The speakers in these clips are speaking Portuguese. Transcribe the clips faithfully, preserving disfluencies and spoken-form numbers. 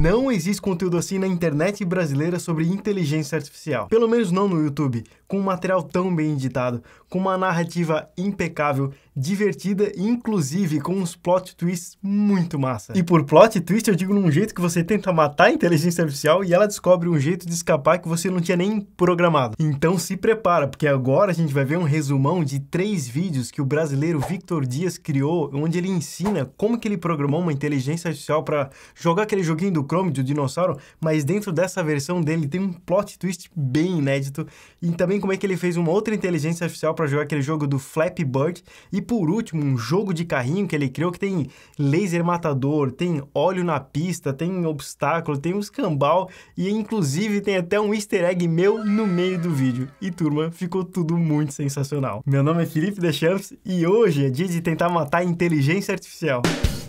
Não existe conteúdo assim na internet brasileira sobre inteligência artificial. Pelo menos não no YouTube, com um material tão bem editado, com uma narrativa impecável, divertida e inclusive com uns plot twists muito massa. E por plot twist eu digo num jeito que você tenta matar a inteligência artificial e ela descobre um jeito de escapar que você não tinha nem programado. Então se prepara, porque agora a gente vai ver um resumão de três vídeos que o brasileiro Victor Dias criou, onde ele ensina como que ele programou uma inteligência artificial para jogar aquele joguinho do Chrome do dinossauro, mas dentro dessa versão dele tem um plot twist bem inédito, e também como é que ele fez uma outra inteligência artificial para jogar aquele jogo do Flappy Bird, e por último, um jogo de carrinho que ele criou que tem laser matador, tem óleo na pista, tem obstáculo, tem um escambau e inclusive tem até um easter egg meu no meio do vídeo. E turma, ficou tudo muito sensacional. Meu nome é Felipe Deschamps e hoje é dia de tentar matar a inteligência artificial.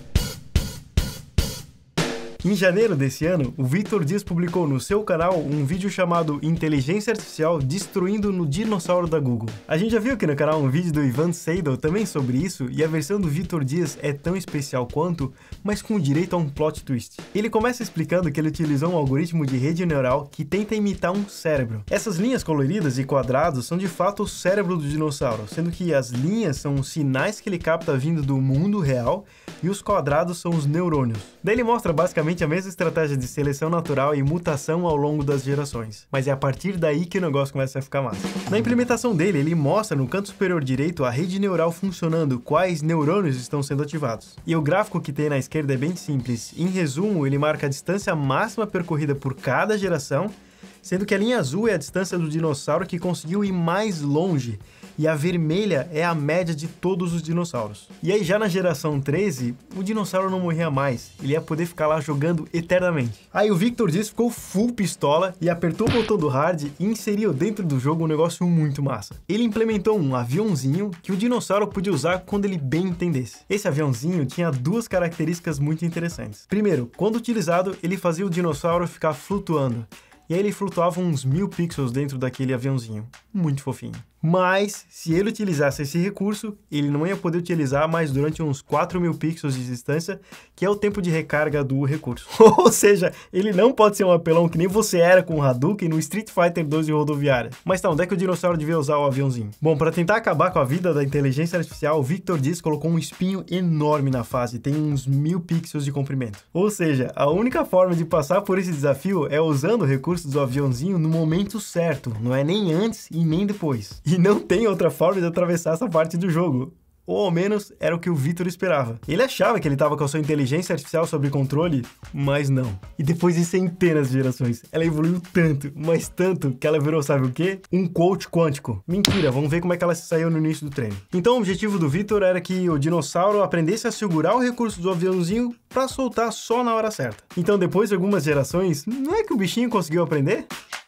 Em janeiro desse ano, o Victor Dias publicou no seu canal um vídeo chamado Inteligência Artificial Destruindo no Dinossauro da Google. A gente já viu aqui no canal um vídeo do Ivan Seidel também sobre isso, e a versão do Victor Dias é tão especial quanto, mas com direito a um plot twist. Ele começa explicando que ele utilizou um algoritmo de rede neural que tenta imitar um cérebro. Essas linhas coloridas e quadrados são de fato o cérebro do dinossauro, sendo que as linhas são os sinais que ele capta vindo do mundo real e os quadrados são os neurônios. Daí ele mostra basicamente a mesma estratégia de seleção natural e mutação ao longo das gerações. Mas é a partir daí que o negócio começa a ficar massa. Na implementação dele, ele mostra no canto superior direito a rede neural funcionando, quais neurônios estão sendo ativados. E o gráfico que tem na esquerda é bem simples. Em resumo, ele marca a distância máxima percorrida por cada geração, sendo que a linha azul é a distância do dinossauro que conseguiu ir mais longe, e a vermelha é a média de todos os dinossauros. E aí já na geração treze, o dinossauro não morria mais, ele ia poder ficar lá jogando eternamente. Aí o Victor Dias ficou full pistola e apertou o botão do hard e inseriu dentro do jogo um negócio muito massa. Ele implementou um aviãozinho que o dinossauro podia usar quando ele bem entendesse. Esse aviãozinho tinha duas características muito interessantes. Primeiro, quando utilizado, ele fazia o dinossauro ficar flutuando. E aí ele flutuava uns mil pixels dentro daquele aviãozinho. Muito fofinho. Mas, se ele utilizasse esse recurso, ele não ia poder utilizar mais durante uns quatro mil pixels de distância, que é o tempo de recarga do recurso. Ou seja, ele não pode ser um apelão que nem você era com o Hadouken no Street Fighter dois de rodoviária. Mas tá, onde é que o dinossauro devia usar o aviãozinho? Bom, para tentar acabar com a vida da inteligência artificial, o Victor Dias colocou um espinho enorme na fase, tem uns mil pixels de comprimento. Ou seja, a única forma de passar por esse desafio é usando o recurso do aviãozinho no momento certo, não é nem antes e nem depois. E não tem outra forma de atravessar essa parte do jogo. Ou ao menos era o que o Victor esperava. Ele achava que ele estava com a sua inteligência artificial sob controle, mas não. E depois de centenas de gerações, ela evoluiu tanto, mas tanto, que ela virou, sabe o quê? Um coach quântico. Mentira, vamos ver como é que ela se saiu no início do treino. Então o objetivo do Victor era que o dinossauro aprendesse a segurar o recurso do aviãozinho para soltar só na hora certa. Então depois de algumas gerações, não é que o bichinho conseguiu aprender?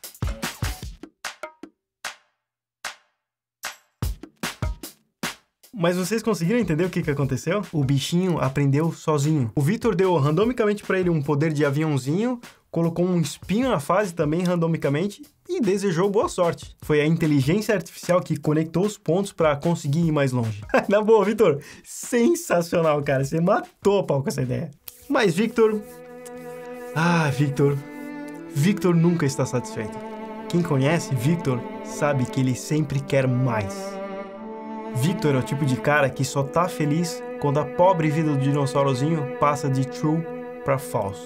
Mas vocês conseguiram entender o que que aconteceu? O bichinho aprendeu sozinho. O Victor deu randomicamente para ele um poder de aviãozinho, colocou um espinho na fase também randomicamente e desejou boa sorte. Foi a inteligência artificial que conectou os pontos para conseguir ir mais longe. Na boa, Victor, sensacional, cara. Você matou a pau com essa ideia. Mas Victor... Ah, Victor... Victor nunca está satisfeito. Quem conhece Victor sabe que ele sempre quer mais. Victor é o tipo de cara que só tá feliz quando a pobre vida do dinossaurozinho passa de true para false.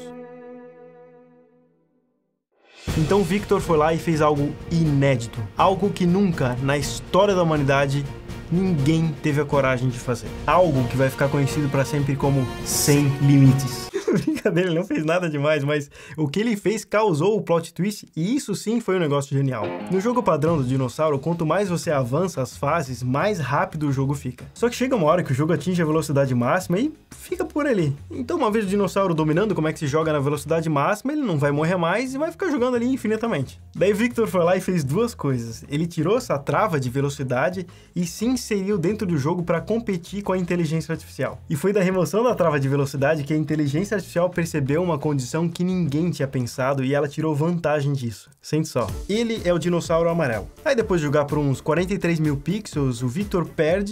Então Victor foi lá e fez algo inédito, algo que nunca na história da humanidade ninguém teve a coragem de fazer. Algo que vai ficar conhecido para sempre como Sem Limites. Brincadeira, ele não fez nada demais, mas o que ele fez causou o plot twist e isso sim foi um negócio genial. No jogo padrão do dinossauro, quanto mais você avança as fases, mais rápido o jogo fica. Só que chega uma hora que o jogo atinge a velocidade máxima e fica por ali. Então uma vez o dinossauro dominando como é que se joga na velocidade máxima, ele não vai morrer mais e vai ficar jogando ali infinitamente. Daí Victor foi lá e fez duas coisas. Ele tirou essa trava de velocidade e se inseriu dentro do jogo para competir com a inteligência artificial. E foi da remoção da trava de velocidade que a inteligência artificial percebeu uma condição que ninguém tinha pensado e ela tirou vantagem disso. Sente só. Ele é o dinossauro amarelo. Aí depois de jogar por uns quarenta e três mil pixels, o Victor perde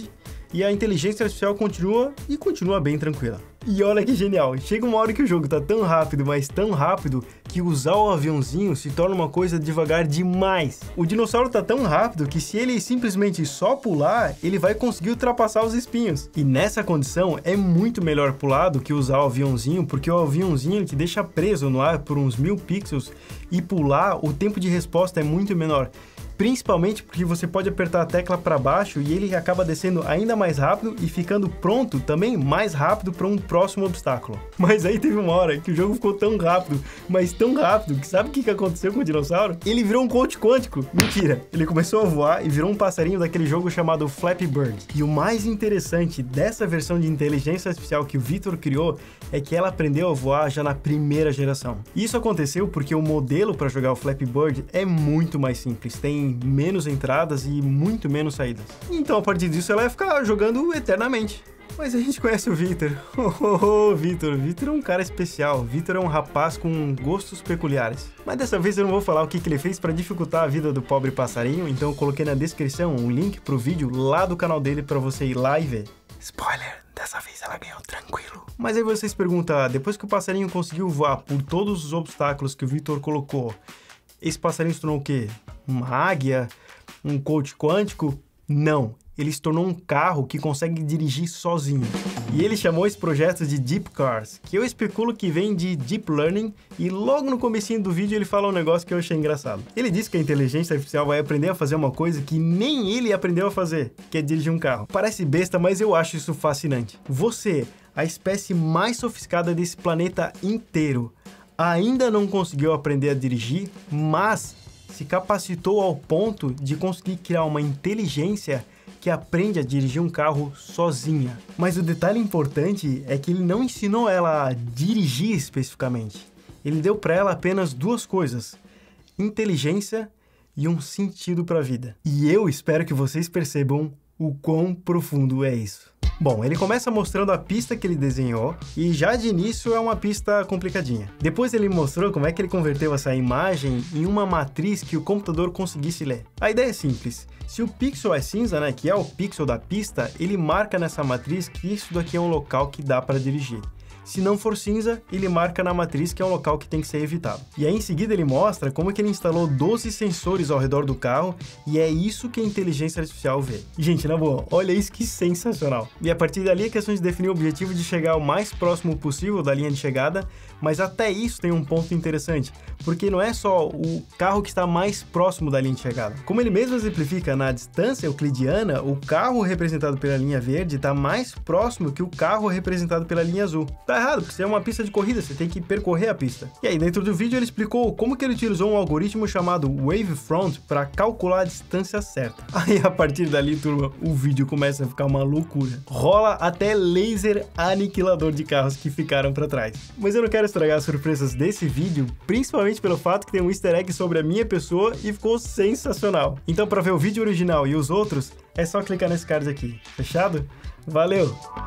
e a inteligência artificial continua e continua bem tranquila. E olha que genial, chega uma hora que o jogo tá tão rápido, mas tão rápido, que usar o aviãozinho se torna uma coisa devagar demais. O dinossauro tá tão rápido que se ele simplesmente só pular, ele vai conseguir ultrapassar os espinhos. E nessa condição é muito melhor pular do que usar o aviãozinho, porque o aviãozinho ele te deixa preso no ar por uns mil pixels, e pular o tempo de resposta é muito menor. Principalmente porque você pode apertar a tecla para baixo e ele acaba descendo ainda mais rápido e ficando pronto também mais rápido para um próximo obstáculo. Mas aí teve uma hora que o jogo ficou tão rápido, mas tão rápido, que sabe o que aconteceu com o dinossauro? Ele virou um coach quântico. Mentira! Ele começou a voar e virou um passarinho daquele jogo chamado Flappy Bird. E o mais interessante dessa versão de inteligência artificial que o Vitor criou é que ela aprendeu a voar já na primeira geração. Isso aconteceu porque o modelo para jogar o Flappy Bird é muito mais simples, tem menos entradas e muito menos saídas. Então, a partir disso, ela vai ficar jogando eternamente. Mas a gente conhece o Vitor. Oh, oh, oh, Vitor. Vitor é um cara especial. Vitor é um rapaz com gostos peculiares. Mas dessa vez eu não vou falar o que, que ele fez para dificultar a vida do pobre passarinho, então eu coloquei na descrição um link pro vídeo lá do canal dele para você ir lá e ver. Spoiler, dessa vez ela ganhou tranquilo. Mas aí vocês perguntam, depois que o passarinho conseguiu voar por todos os obstáculos que o Vitor colocou, esse passarinho se tornou o quê? Uma águia? Um coach quântico? Não. Ele se tornou um carro que consegue dirigir sozinho. E ele chamou esse projeto de Deep Cars, que eu especulo que vem de Deep Learning, e logo no comecinho do vídeo ele fala um negócio que eu achei engraçado. Ele disse que a inteligência artificial vai aprender a fazer uma coisa que nem ele aprendeu a fazer, que é dirigir um carro. Parece besta, mas eu acho isso fascinante. Você, a espécie mais sofisticada desse planeta inteiro, ainda não conseguiu aprender a dirigir, mas se capacitou ao ponto de conseguir criar uma inteligência que aprende a dirigir um carro sozinha. Mas o detalhe importante é que ele não ensinou ela a dirigir especificamente. Ele deu para ela apenas duas coisas: inteligência e um sentido para a vida. E eu espero que vocês percebam o quão profundo é isso. Bom, ele começa mostrando a pista que ele desenhou, e já de início é uma pista complicadinha. Depois ele mostrou como é que ele converteu essa imagem em uma matriz que o computador conseguisse ler. A ideia é simples. Se o pixel é cinza, né, que é o pixel da pista, ele marca nessa matriz que isso daqui é um local que dá para dirigir. Se não for cinza, ele marca na matriz que é um local que tem que ser evitado. E aí em seguida ele mostra como que ele instalou doze sensores ao redor do carro, e é isso que a inteligência artificial vê. Gente, na boa, olha isso que sensacional. E a partir dali é questão de definir o objetivo de chegar o mais próximo possível da linha de chegada, mas até isso tem um ponto interessante, porque não é só o carro que está mais próximo da linha de chegada. Como ele mesmo exemplifica, na distância euclidiana, o carro representado pela linha verde está mais próximo que o carro representado pela linha azul. Tá errado, porque isso é uma pista de corrida, você tem que percorrer a pista. E aí dentro do vídeo ele explicou como que ele utilizou um algoritmo chamado Wavefront para calcular a distância certa. Aí a partir dali, turma, o vídeo começa a ficar uma loucura. Rola até laser aniquilador de carros que ficaram para trás. Mas eu não quero estragar as surpresas desse vídeo, principalmente pelo fato que tem um easter egg sobre a minha pessoa e ficou sensacional. Então para ver o vídeo original e os outros, é só clicar nesse card aqui. Fechado? Valeu!